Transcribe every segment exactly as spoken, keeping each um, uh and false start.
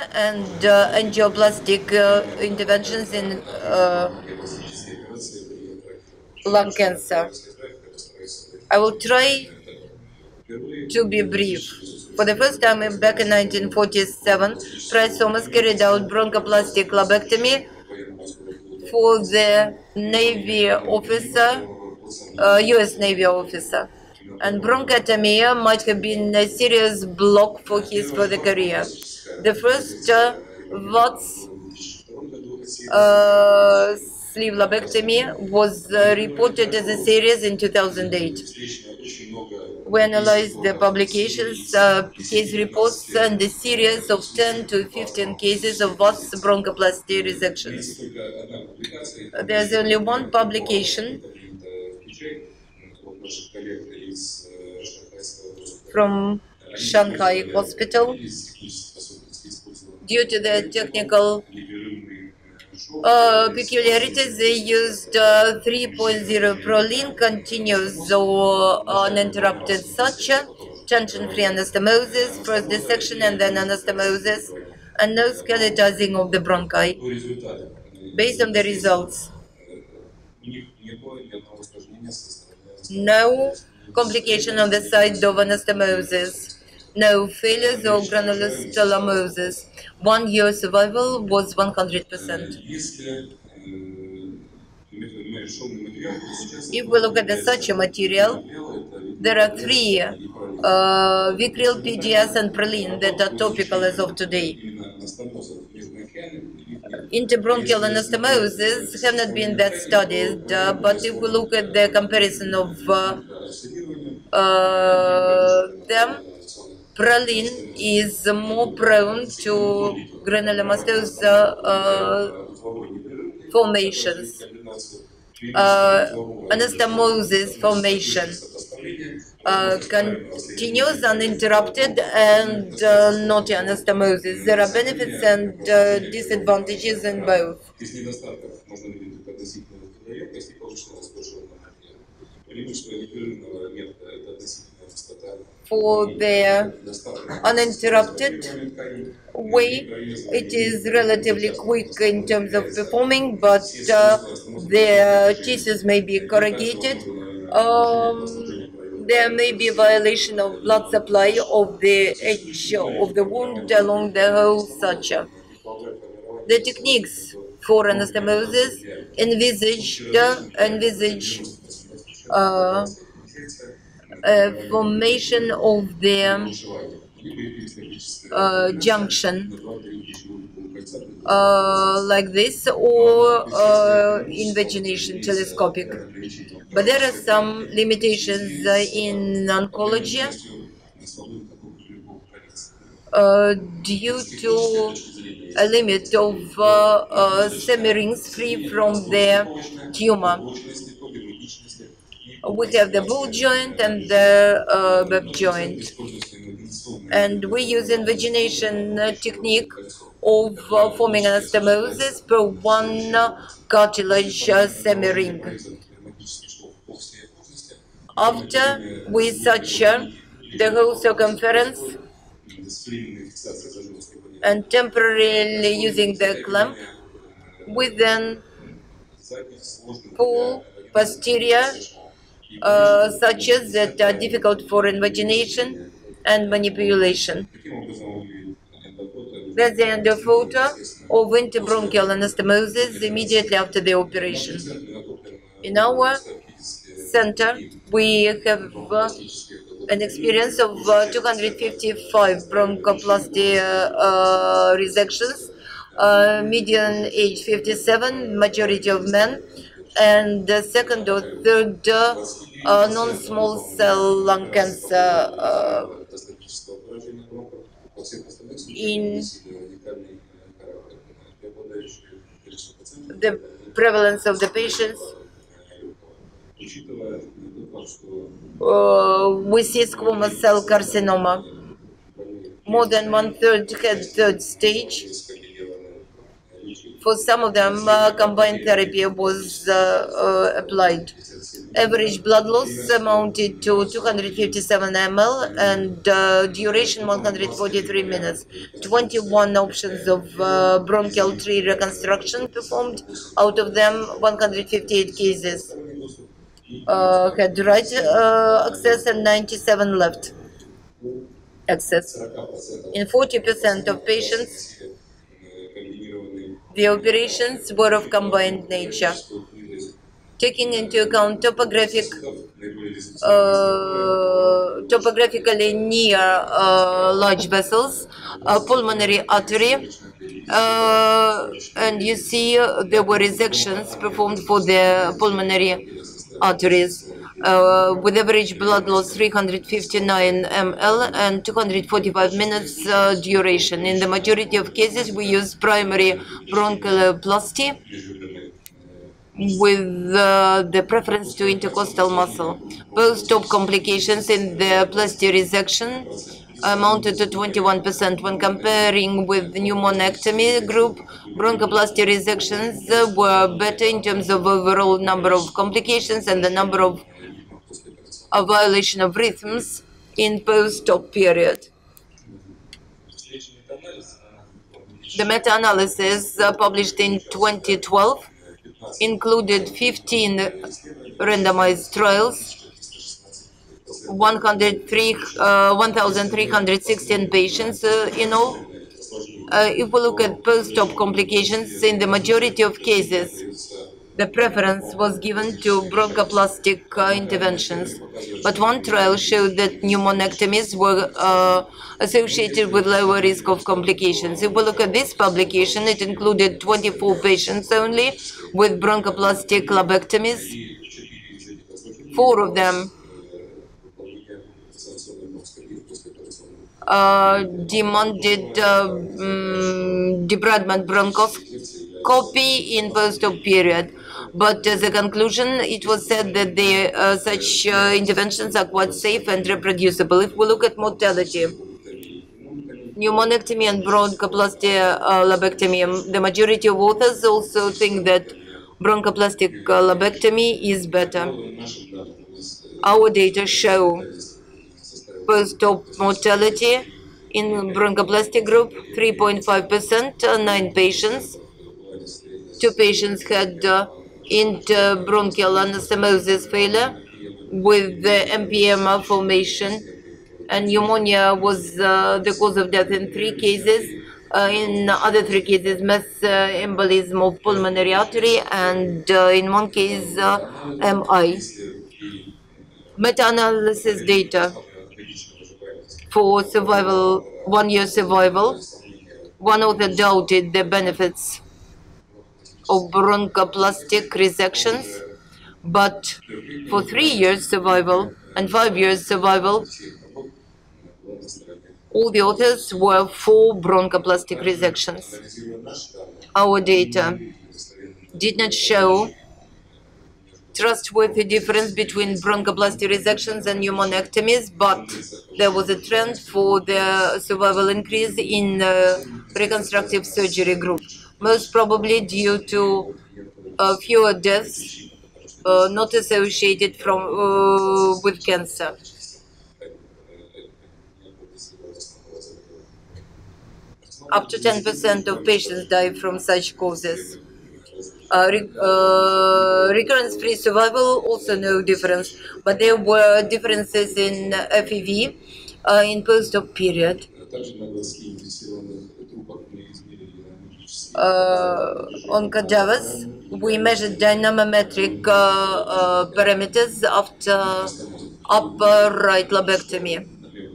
and uh, angioplastic uh, interventions in uh, lung cancer. I will try to be brief. For the first time back in nineteen forty-seven, Price Thomas carried out bronchoplastic lobectomy for the Navy officer, uh, U S Navy officer. And bronchotomy might have been a serious block for his further career. The first uh, Watts uh, sleeve lobectomy was uh, reported as a series in two thousand eight. We analyzed the publications, uh, case reports, and a series of ten to fifteen cases of Watts bronchoplasty resections. There's only one publication from Shanghai Hospital. Due to the technical uh, peculiarities, they used uh, three point zero Prolene continuous or uninterrupted suture, tension-free anastomosis, first dissection and then anastomosis, and no skeletizing of the bronchi. Based on the results, no complication on the side of anastomosis, no failures or granulostomosis. One year survival was one hundred percent. If we look at the such a material, there are three uh, Vicryl, P D S, and Prolene that are topical as of today. Interbronchial anastomosis have not been that studied, uh, but if we look at the comparison of uh, uh, them, Prolene is more prone to granulomatosis uh, formations, uh, anastomosis formation. Uh, continuous, uninterrupted, and uh, not anastomosis. There are benefits and uh, disadvantages in both. For the uninterrupted way, it is relatively quick in terms of performing, but uh, the tissues may be corrugated. Um, there may be a violation of blood supply of the edge of the wound along the whole suture. The techniques for anastomosis envisaged envisage uh, a formation of the uh, junction uh, like this, or uh, invagination telescopic. But there are some limitations uh, in oncology uh, due to a limit of uh, uh, semirings free from the tumor. We have the bull joint and the uh, web joint, and we use invagination uh, technique of uh, forming anastomosis per one uh, cartilage uh, semiring. After we suture the whole circumference and temporarily using the clamp, we then pull posterior uh, sutures that are difficult for invagination and manipulation. That's the end of photo of interbronchial anastomosis immediately after the operation. In our center, we have uh, an experience of uh, two hundred fifty-five bronchoplasty uh, uh, resections, uh, median age fifty-seven, majority of men, and the second or third uh, uh, non-small cell lung cancer uh, in the prevalence of the patients. Uh, we see squamous cell carcinoma. More than one third had third stage. For some of them, uh, combined therapy was uh, uh, applied. Average blood loss amounted to two hundred fifty-seven milliliters and uh, duration one hundred forty-three minutes. twenty-one options of uh, bronchial tree reconstruction performed. Out of them, one hundred fifty-eight cases uh, had right uh, access and ninety-seven left access. In forty percent of patients, the operations were of combined nature. Taking into account topographic, uh, topographically near uh, large vessels, uh, pulmonary artery, uh, and you see uh, there were resections performed for the pulmonary arteries uh, with average blood loss three hundred fifty-nine milliliters and two hundred forty-five minutes uh, duration. In the majority of cases, we use primary bronchoplasty with uh, the preference to intercostal muscle. Post-op complications in the plasty resection amounted to twenty-one percent. When comparing with the pneumonectomy group, bronchoplasty resections uh, were better in terms of overall number of complications and the number of a violation of rhythms in post-op period. The meta-analysis uh, published in twenty twelve included fifteen randomized trials, one hundred three, uh, one thousand three hundred sixteen patients uh, in all. Uh, if we look at post-op complications, in the majority of cases, the preference was given to bronchoplastic uh, interventions. But one trial showed that pneumonectomies were uh, associated with lower risk of complications. If we look at this publication, it included twenty-four patients only with bronchoplastic lobectomies. Four of them uh, demanded uh, um, debridement bronchoscopy in post-op period. But as a conclusion, it was said that the, uh, such uh, interventions are quite safe and reproducible. If we look at mortality, pneumonectomy and bronchoplasty uh, lobectomy, the majority of authors also think that bronchoplastic uh, lobectomy is better. Our data show post-op mortality in bronchoplastic group, three point five percent, uh, nine patients. Two patients had uh, interbronchial anastomosis failure with the M P M malformation, and pneumonia was uh, the cause of death in three cases. Uh, in other three cases, mass uh, embolism of pulmonary artery, and uh, in one case, uh, M I. Meta-analysis data for survival, one-year survival. One author doubted the benefits of bronchoplastic resections, but for three years survival and five years survival, all the authors were for bronchoplastic resections. Our data did not show trustworthy difference between bronchoplasty resections and pneumonectomies, but there was a trend for the survival increase in the reconstructive surgery group, most probably due to uh, fewer deaths uh, not associated from uh, with cancer. Up to ten percent of patients die from such causes. Uh, re uh, recurrence-free survival, also no difference, but there were differences in F E V uh, in post-op period. Uh, on cadavers, we measured dynamometric uh, uh, parameters after upper right lobectomy.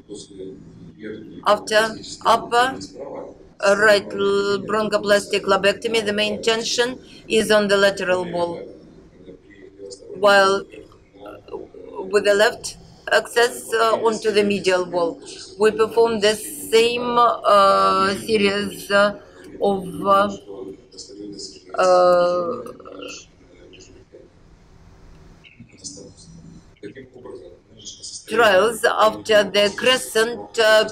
After upper uh, right bronchoplastic lobectomy, the main tension is on the lateral wall, while with the left access uh, onto the medial wall. We perform the same uh, series uh, of uh, uh, trials after the crescent uh,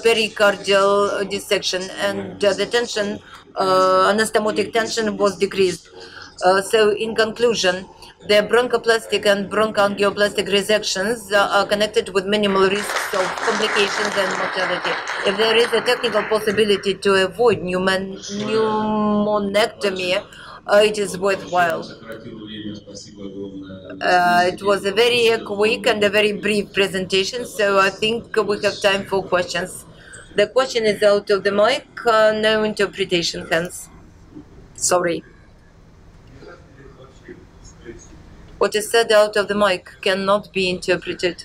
pericardial dissection, and uh, the tension, uh, anastomotic tension was decreased. Uh, so, in conclusion, the bronchoplastic and bronchoangioplastic resections uh, are connected with minimal risks of complications and mortality. If there is a technical possibility to avoid pneumon- pneumonectomy, uh, it is worthwhile. Uh, it was a very quick and a very brief presentation, so I think we have time for questions. The question is out of the mic, uh, no interpretation, hence. Sorry. What is said out of the mic cannot be interpreted.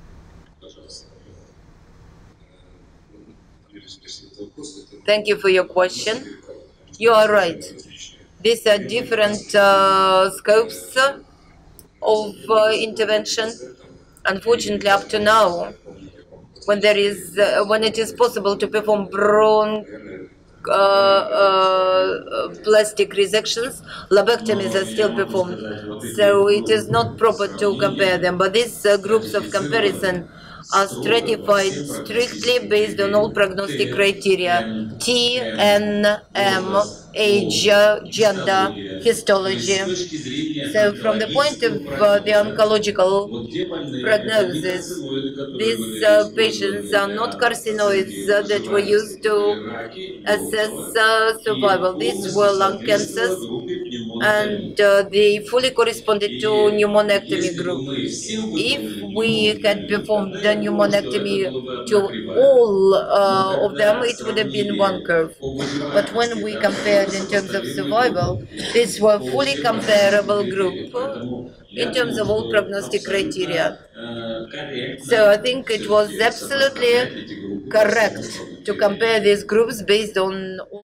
Thank you for your question. You are right. These are different uh, scopes of uh, intervention. Unfortunately, up to now, when there is, uh, when it is possible to perform bron uh, uh, plastic resections, lobectomies are still performed. So it is not proper to compare them. But these uh, groups of comparison are stratified strictly based on all prognostic criteria: T, N, M, age, gender, histology. So from the point of uh, the oncological prognosis, these uh, patients are not carcinoids uh, that were used to assess uh, survival. These were lung cancers, and uh, they fully corresponded to pneumonectomy group. If we had performed the pneumonectomy to all uh, of them, it would have been one curve. But when we compared in terms of survival, these were fully comparable group in terms of all prognostic criteria. So I think it was absolutely correct to compare these groups based on